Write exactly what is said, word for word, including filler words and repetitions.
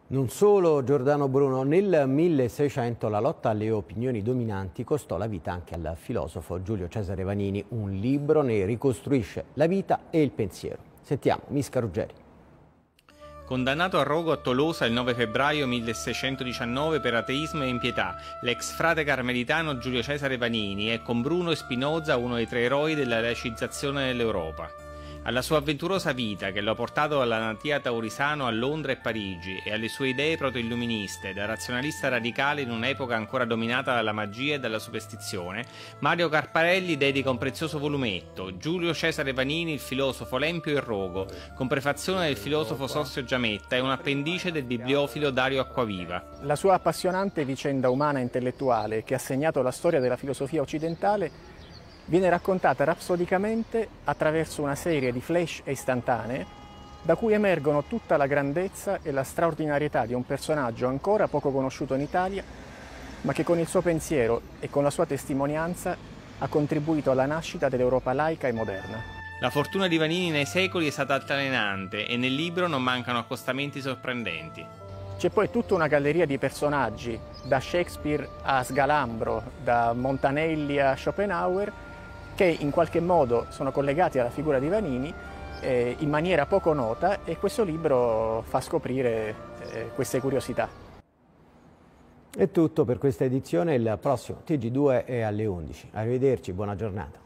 Non solo Giordano Bruno, nel milleseicento la lotta alle opinioni dominanti costò la vita anche al filosofo Giulio Cesare Vanini. Un libro ne ricostruisce la vita e il pensiero. Sentiamo Misca Ruggeri. Condannato a rogo a Tolosa il nove febbraio milleseicentodiciannove per ateismo e impietà, l'ex frate carmelitano Giulio Cesare Vanini è con Bruno e Spinoza uno dei tre eroi della laicizzazione dell'Europa. Alla sua avventurosa vita, che lo ha portato dalla natia Taurisano a Londra e Parigi, e alle sue idee proto-illuministe, da razionalista radicale in un'epoca ancora dominata dalla magia e dalla superstizione, Mario Carparelli dedica un prezioso volumetto, Giulio Cesare Vanini, il filosofo Lempio e Rogo, con prefazione del filosofo Sossio Giametta e un appendice del bibliofilo Dario Acquaviva. La sua appassionante vicenda umana e intellettuale, che ha segnato la storia della filosofia occidentale, viene raccontata rapsodicamente attraverso una serie di flash istantanee da cui emergono tutta la grandezza e la straordinarietà di un personaggio ancora poco conosciuto in Italia, ma che con il suo pensiero e con la sua testimonianza ha contribuito alla nascita dell'Europa laica e moderna. La fortuna di Vanini nei secoli è stata altalenante e nel libro non mancano accostamenti sorprendenti. C'è poi tutta una galleria di personaggi, da Shakespeare a Sgalambro, da Montanelli a Schopenhauer, che in qualche modo sono collegati alla figura di Vanini eh, in maniera poco nota, e questo libro fa scoprire eh, queste curiosità. È tutto per questa edizione, il prossimo T G due è alle undici. Arrivederci, buona giornata.